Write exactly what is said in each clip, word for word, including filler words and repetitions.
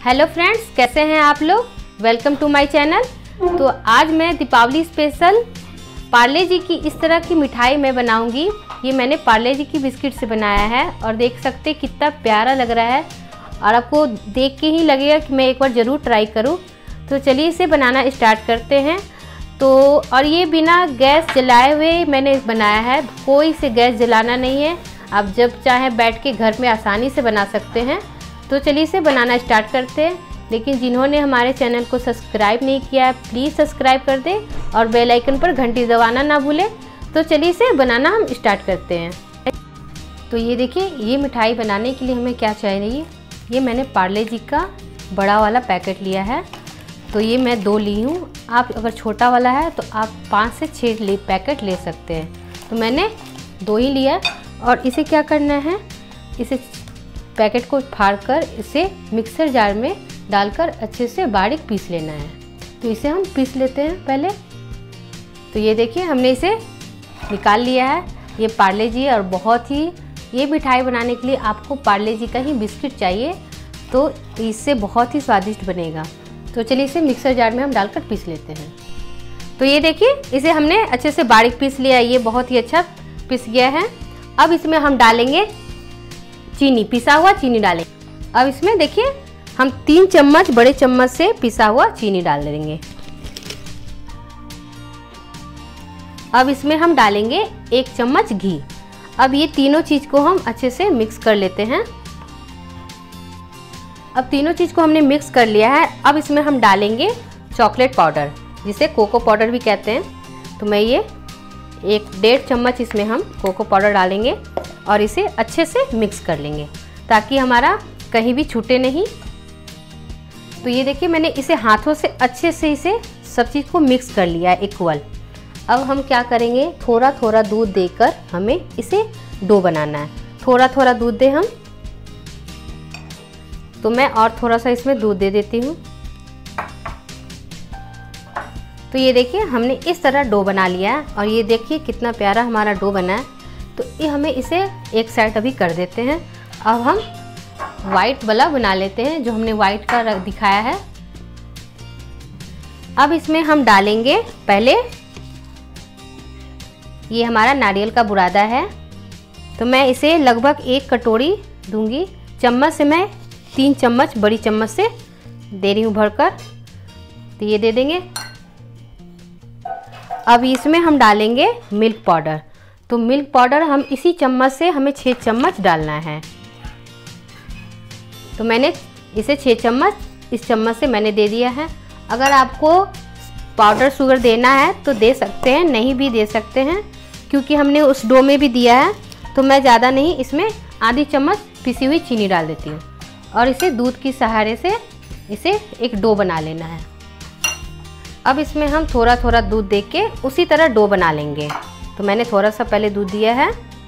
Hello friends, कैसे हैं आप लोग। Welcome to my channel. तो आज मैं दीपावली स्पेशल पार्ले जी की इस तरह की मिठाई मैं बनाऊंगी। ये मैंने पार्ले जी की बिस्किट से बनाया है और देख सकते हैं कितना प्यारा लग रहा है और आपको देख के ही लगेगा कि मैं एक बार ज़रूर ट्राई करूं। तो चलिए इसे बनाना स्टार्ट करते हैं। तो और ये बिना गैस जलाए हुए मैंने बनाया है, कोई से गैस जलाना नहीं है। आप जब चाहे बैठ के घर में आसानी से बना सकते हैं। तो चलिए इसे बनाना स्टार्ट करते हैं। लेकिन जिन्होंने हमारे चैनल को सब्सक्राइब नहीं किया है प्लीज़ सब्सक्राइब कर दें और बेल आइकन पर घंटी दबाना ना भूलें। तो चलिए इसे बनाना हम स्टार्ट करते हैं। तो ये देखिए, ये मिठाई बनाने के लिए हमें क्या चाहिए। ये मैंने पार्ले जी का बड़ा वाला पैकेट लिया है। तो ये मैं दो ली हूँ। आप अगर छोटा वाला है तो आप पाँच से छः ले पैकेट ले सकते हैं। तो मैंने दो ही लिया और इसे क्या करना है, इसे पैकेट को फाड़ कर इसे मिक्सर जार में डालकर अच्छे से बारीक पीस लेना है। तो इसे हम पीस लेते हैं पहले। तो ये देखिए, हमने इसे निकाल लिया है। ये पार्ले जी और बहुत ही ये मिठाई बनाने के लिए आपको पार्ले जी का ही बिस्किट चाहिए, तो इससे बहुत ही स्वादिष्ट बनेगा। तो चलिए इसे मिक्सर जार में हम डालकर पीस लेते हैं। तो ये देखिए, इसे हमने अच्छे से बारीक पीस लिया है। ये बहुत ही अच्छा पीस गया है। अब इसमें हम डालेंगे चीनी, पिसा हुआ चीनी डालेंगे। अब इसमें देखिए हम तीन चम्मच बड़े चम्मच से पिसा हुआ चीनी डाल देंगे। अब इसमें हम डालेंगे एक चम्मच घी। अब ये तीनों चीज को हम अच्छे से मिक्स कर लेते हैं। अब तीनों चीज को हमने मिक्स कर लिया है। अब इसमें हम डालेंगे चॉकलेट पाउडर, जिसे कोको पाउडर भी कहते हैं। तो मैं ये एक डेढ़ चम्मच इसमें हम कोको पाउडर डालेंगे और इसे अच्छे से मिक्स कर लेंगे ताकि हमारा कहीं भी छूटे नहीं। तो ये देखिए, मैंने इसे हाथों से अच्छे से इसे सब चीज़ को मिक्स कर लिया है इक्वल। अब हम क्या करेंगे, थोड़ा थोड़ा दूध देकर हमें इसे डो बनाना है। थोड़ा थोड़ा दूध दे हम। तो मैं और थोड़ा सा इसमें दूध दे देती हूँ। तो ये देखिए, हमने इस तरह डो बना लिया है और ये देखिए कितना प्यारा हमारा डो बना है। तो ये हमें इसे एक साइड अभी कर देते हैं। अब हम वाइट वाला बना लेते हैं, जो हमने वाइट का दिखाया है। अब इसमें हम डालेंगे पहले, ये हमारा नारियल का बुरादा है। तो मैं इसे लगभग एक कटोरी दूंगी। चम्मच से मैं तीन चम्मच बड़ी चम्मच से दे रही हूँ भरकर। तो ये दे देंगे। अब इसमें हम डालेंगे मिल्क पाउडर। तो मिल्क पाउडर हम इसी चम्मच से हमें छः चम्मच डालना है। तो मैंने इसे छः चम्मच इस चम्मच से मैंने दे दिया है। अगर आपको पाउडर शुगर देना है तो दे सकते हैं, नहीं भी दे सकते हैं, क्योंकि हमने उस डो में भी दिया है। तो मैं ज़्यादा नहीं, इसमें आधी चम्मच पिसी हुई चीनी डाल देती हूँ और इसे दूध की सहारे से इसे एक डो बना लेना है। अब इसमें हम थोड़ा थोड़ा दूध दे के उसी तरह डो बना लेंगे। तो मैंने थोड़ा सा पहले दूध दिया है।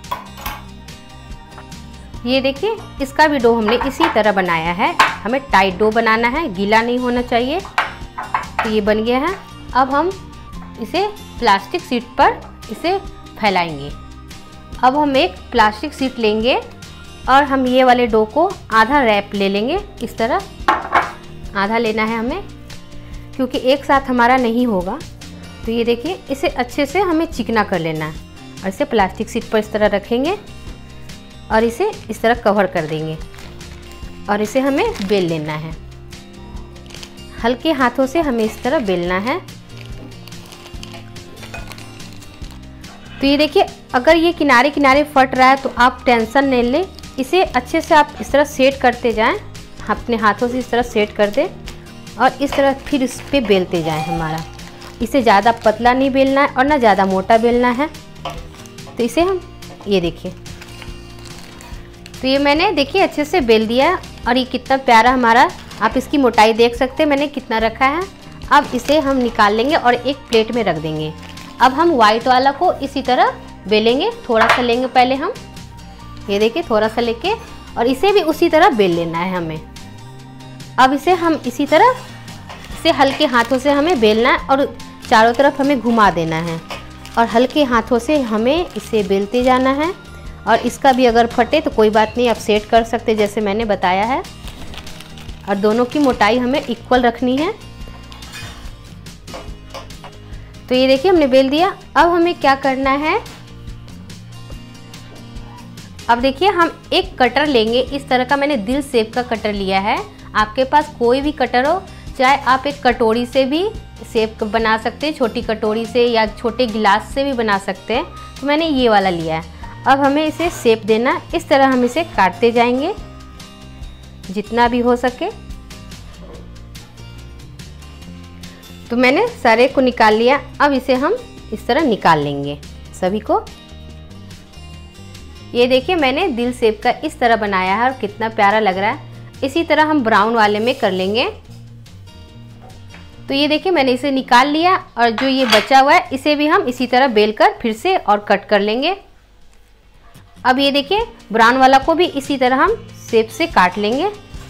ये देखिए, इसका भी डो हमने इसी तरह बनाया है। हमें टाइट डो बनाना है, गीला नहीं होना चाहिए। तो ये बन गया है। अब हम इसे प्लास्टिक शीट पर इसे फैलाएंगे। अब हम एक प्लास्टिक शीट लेंगे और हम ये वाले डो को आधा रैप ले लेंगे। इस तरह आधा लेना है हमें, क्योंकि एक साथ हमारा नहीं होगा। तो ये देखिए, इसे अच्छे से हमें चिकना कर लेना है और इसे प्लास्टिक शीट पर इस तरह रखेंगे और इसे इस तरह कवर कर देंगे और इसे हमें बेल लेना है। हल्के हाथों से हमें इस तरह बेलना है। तो ये देखिए, अगर ये किनारे किनारे फट रहा है तो आप टेंशन नहीं लें। इसे अच्छे से आप इस तरह सेट करते जाएं, अपने हाथों से इस तरह सेट कर दें और इस तरह फिर इस पर बेलते जाएं। हमारा इसे ज़्यादा पतला नहीं बेलना है और ना ज़्यादा मोटा बेलना है। तो इसे हम ये देखिए, तो ये मैंने देखिए अच्छे से बेल दिया है और ये कितना प्यारा हमारा, आप इसकी मोटाई देख सकते हैं मैंने कितना रखा है। अब इसे हम निकाल लेंगे और एक प्लेट में रख देंगे। अब हम वाइट वाला को इसी तरह बेलेंगे। थोड़ा सा लेंगे पहले हम, ये देखिए थोड़ा सा लेके, और इसे भी उसी तरह बेल लेना है हमें। अब इसे हम इसी तरह इसे हल्के हाथों से हमें बेलना है और चारों तरफ हमें घुमा देना है और हल्के हाथों से हमें इसे बेलते जाना है। और इसका भी अगर फटे तो कोई बात नहीं, आप सेट कर सकते जैसे मैंने बताया है। और दोनों की मोटाई हमें इक्वल रखनी है। तो ये देखिए हमने बेल दिया। अब हमें क्या करना है, अब देखिए हम एक कटर लेंगे। इस तरह का मैंने दिल शेप का कटर लिया है। आपके पास कोई भी कटर हो, चाहे आप एक कटोरी से भी शेप बना सकते हैं, छोटी कटोरी से या छोटे गिलास से भी बना सकते हैं। तो मैंने ये वाला लिया है। अब हमें इसे शेप देना, इस तरह हम इसे काटते जाएंगे जितना भी हो सके। तो मैंने सारे को निकाल लिया। अब इसे हम इस तरह निकाल लेंगे सभी को। ये देखिए मैंने दिल शेप का इस तरह बनाया है और कितना प्यारा लग रहा है। इसी तरह हम ब्राउन वाले में कर लेंगे। तो ये देखिए मैंने इसे निकाल लिया और जो ये बचा हुआ है इसे भी हम इसी तरह बेलकर फिर से और कट कर लेंगे। अब ये देखिए ब्राउन वाला को भी इसी तरह हम शेप से काट लेंगे।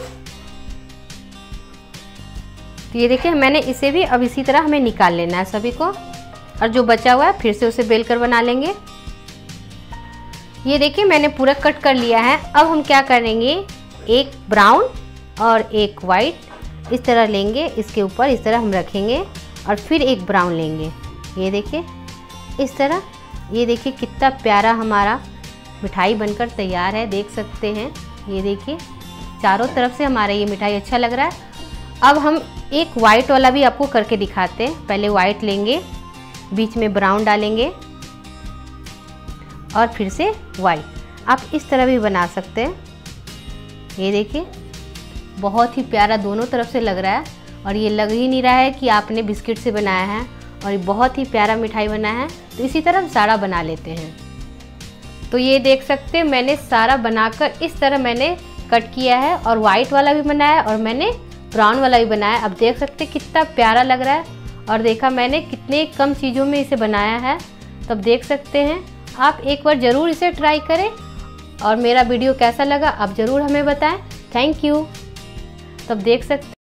तो ये देखिए मैंने इसे भी अब इसी तरह हमें निकाल लेना है सभी को, और जो बचा हुआ है फिर से उसे बेलकर बना लेंगे। ये देखिए मैंने पूरा कट कर लिया है। अब हम क्या करेंगे, एक ब्राउन और एक वाइट इस तरह लेंगे, इसके ऊपर इस तरह हम रखेंगे और फिर एक ब्राउन लेंगे। ये देखिए इस तरह। ये देखिए कितना प्यारा हमारा मिठाई बनकर तैयार है, देख सकते हैं। ये देखिए चारों तरफ से हमारा ये मिठाई अच्छा लग रहा है। अब हम एक वाइट वाला भी आपको करके दिखाते हैं। पहले वाइट लेंगे, बीच में ब्राउन डालेंगे और फिर से वाइट। आप इस तरह भी बना सकते हैं। ये देखिए बहुत ही प्यारा दोनों तरफ से लग रहा है और ये लग ही नहीं रहा है कि आपने बिस्किट से बनाया है, और ये बहुत ही प्यारा मिठाई बना है। तो इसी तरह हम सारा बना लेते हैं। तो ये देख सकते हैं मैंने सारा बनाकर इस तरह मैंने कट किया है, और वाइट वाला भी बनाया और मैंने ब्राउन वाला भी बनाया। अब देख सकते हैं कितना प्यारा लग रहा है, और देखा मैंने कितने कम चीज़ों में इसे बनाया है। तब देख सकते हैं आप एक बार ज़रूर इसे ट्राई करें, और मेरा वीडियो कैसा लगा आप ज़रूर हमें बताएं। Thank you. तब देख सकते